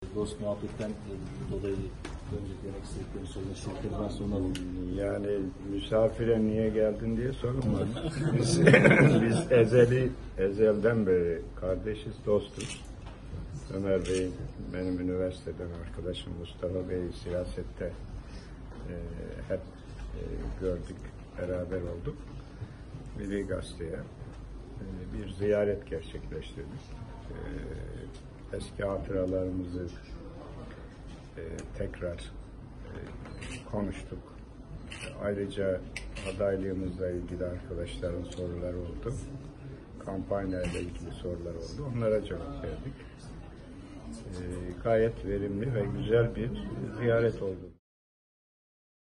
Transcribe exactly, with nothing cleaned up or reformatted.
dost muhabbetten dolayı önceki istediklerini söylemek istediklerimden sonra yani misafire niye geldin diye sorulmaz. Biz, biz ezeli, ezelden beri kardeşiz, dostuz. Ömer Bey, benim üniversiteden arkadaşım, Mustafa Bey siyasette e, hep e, gördük, beraber olduk. Milli Gazete'ye e, bir ziyaret gerçekleştirdik. E, eski hatıralarımızı e, tekrar e, konuştuk. Ayrıca adaylığımızla ilgili arkadaşların soruları oldu. Kampanyayla ilgili sorular oldu. Onlara cevap verdik. E, gayet verimli ve güzel bir ziyaret oldu.